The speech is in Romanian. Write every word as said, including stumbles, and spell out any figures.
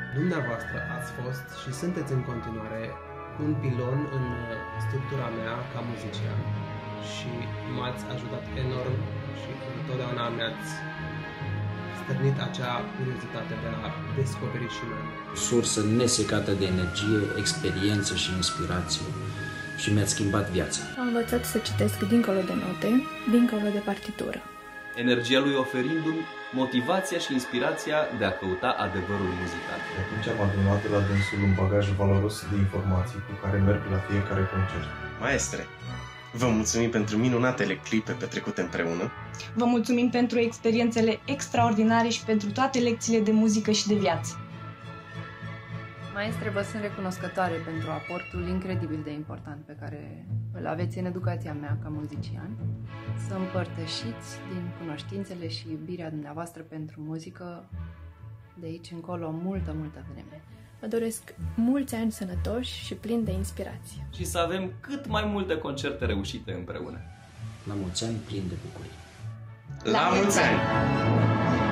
Dumneavoastră ați fost și sunteți în continuare un pilon în structura mea ca muzician și m-ați ajutat enorm și întotdeauna mi-ați stârnit acea curiozitate de a descoperi și mai mult. Sursă nesecată de energie, experiență și inspirație și mi-ați schimbat viața. Am învățat să citesc dincolo de note, dincolo de partitură. Energia lui oferindu-mi motivația și inspirația de a căuta adevărul muzical. De atunci am adunat la dânsul un bagaj valoros de informații cu care merg la fiecare concert. Maestre, vă mulțumim pentru minunatele clipe petrecute împreună. Vă mulțumim pentru experiențele extraordinare și pentru toate lecțiile de muzică și de viață. Maestre, vă sunt recunoscătoare pentru aportul incredibil de important pe care îl aveți în educația mea ca muzician. Să împărtășiți din cunoștințele și iubirea dumneavoastră pentru muzică de aici încolo multă, multă vreme. Vă doresc mulți ani sănătoși și plini de inspirație. Și să avem cât mai multe concerte reușite împreună. La mulți ani plini de bucurie. La mulți ani!